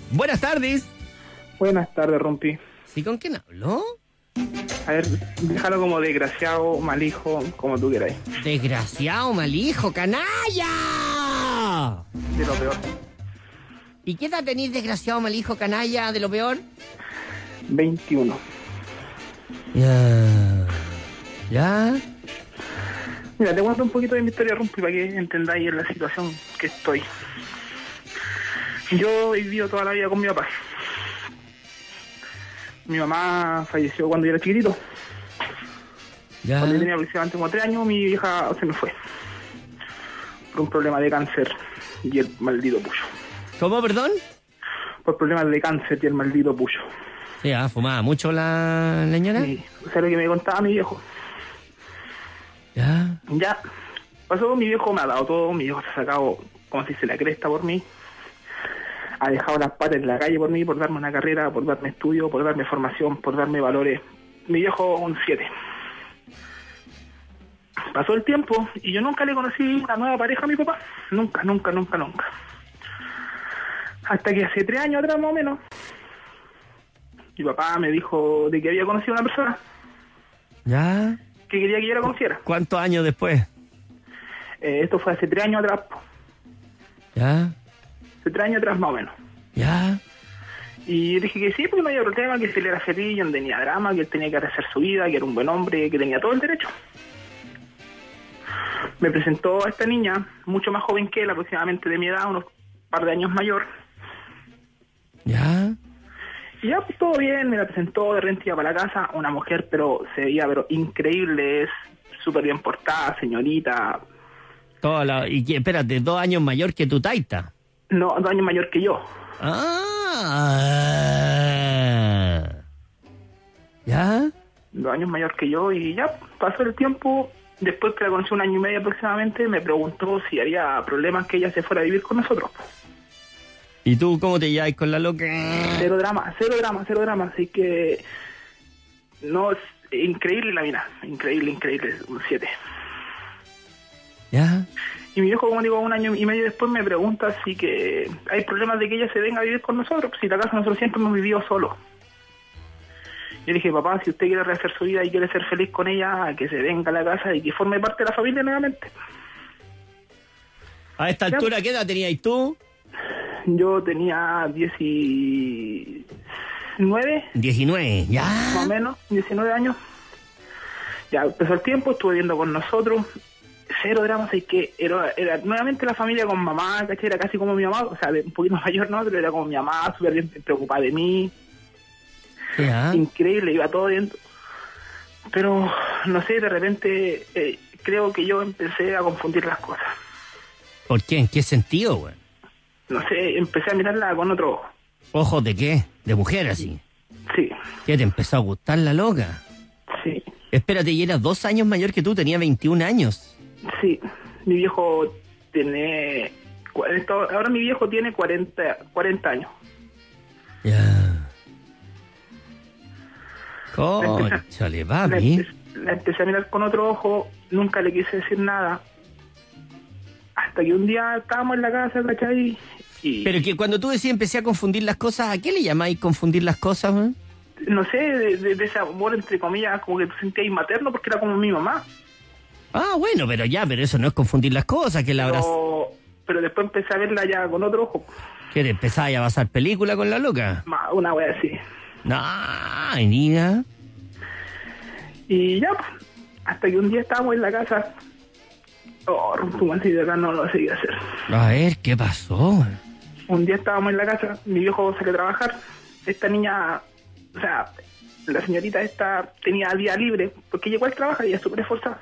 Buenas tardes. Buenas tardes, Rumpi. ¿Sí, con quién hablo? A ver, déjalo como desgraciado, mal hijo, como tú queráis. Desgraciado, mal hijo, canalla. De lo peor. ¿Y qué edad tenés, desgraciado, mal hijo, canalla, de lo peor? 21. ¿Ya? Mira, te cuento un poquito de mi historia, Rumpi, para que entendáis la situación que estoy. Yo he vivido toda la vida con mi papá. Mi mamá falleció cuando yo era chiquitito. ¿Ya? Cuando yo tenía aproximadamente como 3 años, mi vieja se me fue. Por un problema de cáncer y el maldito pucho. ¿Cómo, perdón? Por problemas de cáncer y el maldito pucho. Sí, fumaba mucho la señora. Sí, o sea, lo que me contaba mi viejo. ¿Ya? Ya, pasó, mi viejo me ha dado todo, mi viejo se ha sacado, como si se la cresta por mí. Ha dejado las patas en la calle por mí, por darme una carrera, por darme estudio, por darme formación, por darme valores. Mi viejo un 7. Pasó el tiempo y yo nunca le conocí una nueva pareja a mi papá. Nunca. Hasta que hace 3 años atrás más o menos, mi papá me dijo de que había conocido a una persona ¿Ya? que quería que yo la conociera. ¿Cuántos años después? Esto fue hace 3 años atrás, ¿Ya? hace 3 años atrás más o menos. ¿Ya? Y dije que sí, porque no había problema, que si él era feliz, yo no tenía drama, que él tenía que rehacer su vida, que era un buen hombre, que tenía todo el derecho. Me presentó a esta niña, mucho más joven que él, aproximadamente de mi edad, unos par de años mayor. ¿Ya? Y ya, pues todo bien, me la presentó, de repente iba para la casa, una mujer, pero se veía increíble, es súper bien portada, señorita. Y espérate, 2 años mayor que tu taita. No, 2 años mayor que yo. ¿Ya? 2 años mayor que yo, y ya pasó el tiempo. Después que la conocí 1 año y medio aproximadamente, me preguntó si había problemas que ella se fuera a vivir con nosotros. ¿Y tú cómo te llevas con la loca? Cero drama. Así que no, es increíble la mina, increíble, un 7. ¿Ya? Y mi viejo, como digo, 1 año y medio después me pregunta si que hay problemas de que ella se venga a vivir con nosotros, si la casa nosotros siempre hemos vivido solos. Yo le dije, papá, si usted quiere rehacer su vida y quiere ser feliz con ella, que se venga a la casa y que forme parte de la familia nuevamente. A esta altura, ¿qué edad tenías tú? Yo tenía 19. 19, ya. Más o menos, 19 años. Ya empezó el tiempo, estuve viviendo con nosotros. Cero dramas, y que era nuevamente la familia con mamá, ¿cachai? Era casi como mi mamá, o sea, un poquito mayor, ¿no? Pero era como mi mamá, súper bien preocupada de mí. Ya. Increíble, iba todo bien. Pero, no sé, de repente creo que yo empecé a confundir las cosas. ¿Por qué? ¿En qué sentido, güey? No sé, empecé a mirarla con otro ojo. ¿Ojos de qué? ¿De mujer así? Sí, ¿Qué te empezó a gustar la loca? sí, Espérate, y eras 2 años mayor que tú, tenía 21 años. sí. Mi viejo tiene... Ahora mi viejo tiene 40 años. Ya. Cónchale, papi. La empecé a mirar con otro ojo, nunca le quise decir nada. Hasta que un día estábamos en la casa, ¿cachai? Y Pero que cuando tú decías empecé a confundir las cosas, ¿a qué le llamáis confundir las cosas, güey? no sé, de ese amor, entre comillas, como que te sentías materno porque era como mi mamá. Ah, bueno, pero eso no es confundir las cosas, que la habrás... Pero después empecé a verla ya con otro ojo. ¿Qué te empezabas a pasar película con la loca? Una wea así. No, niña. Y ya, pues, hasta que un día estábamos en la casa. Rumpumansi, de acá no lo seguía hacer. A ver, ¿qué pasó? Un día estábamos en la casa, mi viejo salió a trabajar. Esta niña, o sea, la señorita esta tenía día libre, porque ella igual trabaja y es súper esforzada.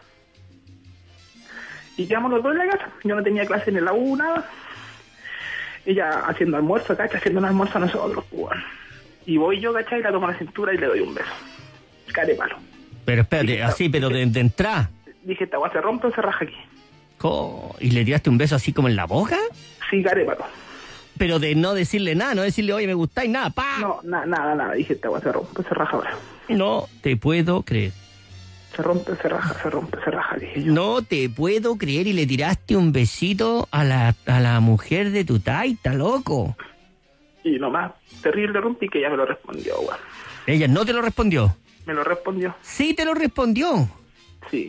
Y quedamos los dos en la casa. Yo no tenía clase en la U, nada. Ella haciendo almuerzo, ¿cachai? Haciendo un almuerzo a nosotros, pues. Y voy yo, ¿cachai? La tomo a la cintura y le doy un beso. Care palo. Pero espérate, dije, así, pero de entrada. Dije, esta guay se rompe o se raja aquí. ¿Y le tiraste un beso así como en la boca? Sí, care palo. Pero de no decirle nada, no decirle, oye, me gustáis, nada, pa. No, nada. Dije, esta guay se rompe, se raja ahora. No te puedo creer. Se rompe, se raja, dije yo. No te puedo creer, y le tiraste un besito a la mujer de tu taita, loco. Y lo más terrible, Rumpi, que ella me lo respondió, weón. ¿Ella no te lo respondió? Me lo respondió. Sí, te lo respondió. Sí.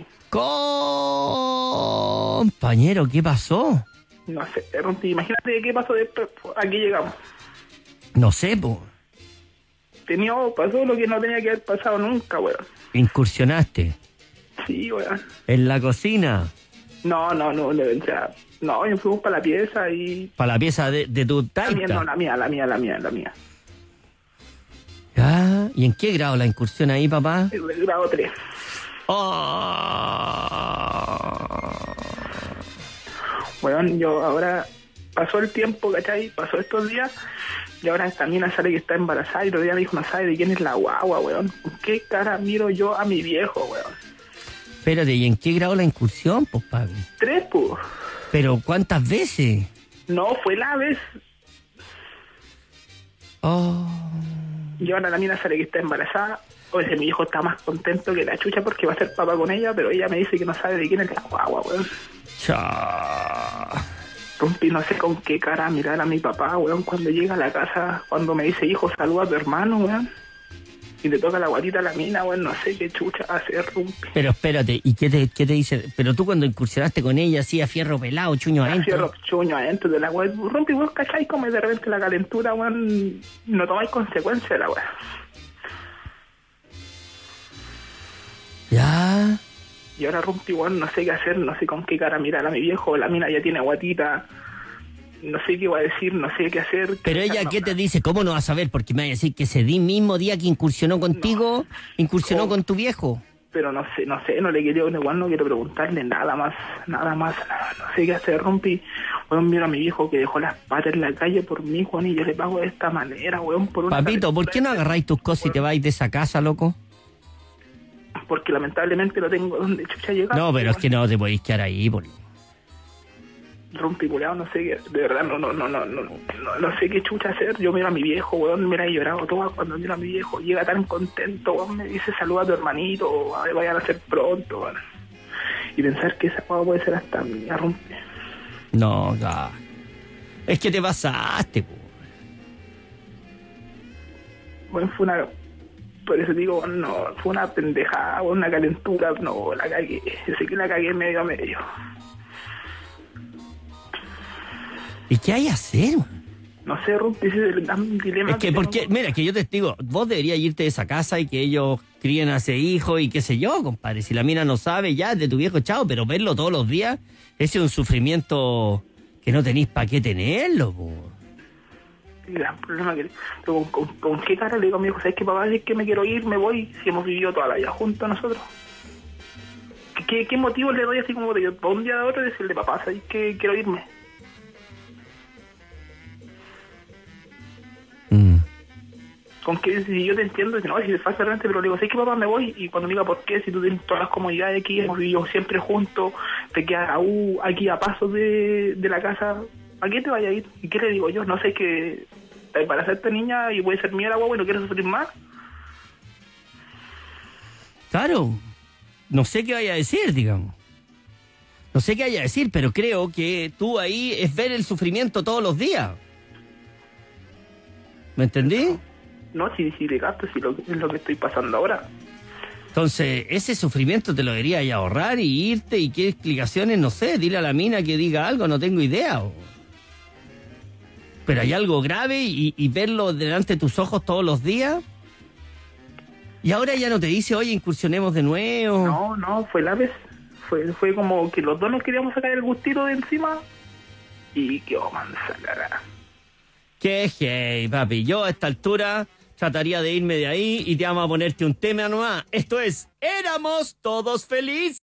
Compañero, ¿qué pasó? No sé, Rumpi, imagínate qué pasó después. Aquí llegamos. No sé, po. Pasó lo que no tenía que haber pasado nunca, weón. Incursionaste Sí, weón. en la cocina. No, o sea, no, fuimos para la pieza y... Para la pieza de tu La mía, taita. no, la mía. Ya, ¿y en qué grado la incursión ahí, papá? El grado 3. Oh. Weón, yo ahora... Pasó el tiempo, ¿cachai? Pasó estos días y ahora esta mina sale que está embarazada y todavía me dijo, no sabe de quién es la guagua, weón. ¿Con qué cara miro yo a mi viejo, weón? Espérate, ¿y en qué grado la incursión, pues, papi? 3, pues. ¿Pero cuántas veces? No, fue la vez. Oh. Y ahora la mina sale que está embarazada. O sea, mi hijo está más contento que la chucha porque va a ser papá con ella, pero ella me dice que no sabe de quién es la guagua, weón. Chao. Rumpi, no sé con qué cara mirar a mi papá, weón, cuando llega a la casa, cuando me dice, hijo, saluda a tu hermano, weón. Y le toca la guatita a la mina, weón, no sé qué chucha hacer, Rumpi. Pero espérate, ¿y qué te dice? Pero tú cuando incursionaste con ella, hacía fierro pelado, chuño adentro. Fierro chuño adentro de la weón. Rumpi, weón, ¿cachai? Como de repente la calentura, weón, no tomáis consecuencias de la weón. Ya. Y ahora Rumpi, weón, no sé qué hacer, no sé con qué cara mirar a mi viejo, la mina ya tiene guatita, no sé qué va a decir, no sé qué hacer. Pero ella, ¿qué te dice? ¿Cómo no vas a saber? Porque me va a decir que ese mismo día que incursionó contigo, incursionó con tu viejo. Pero no sé, no le quiero, igual no quiero preguntarle nada más, no sé qué hacer, Rumpi. Weón, mira a mi viejo que dejó las patas en la calle por mí, Juan, y yo le pago de esta manera, weón, por una... Papito, ¿por qué no agarráis tus cosas y te vais de esa casa, loco? Porque lamentablemente no tengo donde chucha llegar. No, pero es que no te podéis quedar ahí, por... Rumpi, culiao, no sé qué, de verdad, no sé qué chucha hacer. Yo miro a mi viejo, weón, me la he llorado toda cuando miro a mi viejo, llega tan contento, weón, me dice saluda a tu hermanito, vayan a ser pronto, weón. Y pensar que esa cosa puede ser hasta mía, Rumpi. No, ya. Es que te pasaste, po. Bueno, por eso digo, no, fue una pendejada, una calentura, no, la cagué, yo sé que la cagué medio a medio. ¿Y qué hay que hacer? No sé, Rumpi, ese es el gran dilema. Es que, porque, mira, que yo te digo, vos deberías irte de esa casa y que ellos críen a ese hijo y qué sé yo, compadre. Si la mina no sabe, ya, de tu viejo, chao, pero verlo todos los días, ese es un sufrimiento que no tenéis para qué tenerlo, po. El gran problema que... ¿Con qué cara le digo a mi hijo? ¿Sabes qué, papá? Si es que me quiero ir, me voy, si hemos vivido toda la vida juntos nosotros. ¿Qué motivo le doy así como de para un día de otro decirle, papá, ¿sabes que quiero irme? Con que si yo te entiendo, si no, si es fácil realmente, pero le digo, ¿sabes qué, papá? Me voy. Y cuando me diga, ¿por qué? Si tú tienes todas las comodidades aquí, hemos vivido siempre juntos, te quedas aquí a paso de la casa, ¿a qué te vaya a ir? ¿Y qué le digo yo? No sé, que para hacerte niña y puede ser mía la guagua y no quiero sufrir más. Claro, no sé qué vaya a decir, digamos. No sé qué vaya a decir, pero creo que tú ahí es ver el sufrimiento todos los días. ¿Me entendí? No, si le gasto, si es lo que estoy pasando ahora. Entonces, ese sufrimiento te lo deberías ahorrar y irte, y qué explicaciones, no sé, dile a la mina que diga algo, no tengo idea. Pero hay algo grave y verlo delante de tus ojos todos los días. Y ahora ya no te dice, oye, incursionemos de nuevo. No, fue la vez. Fue como que los dos nos queríamos sacar el gustito de encima y que mansa cara. Qué hey, papi. Yo a esta altura trataría de irme de ahí y te vamos a ponerte un tema nomás. Esto es Éramos Todos Felices.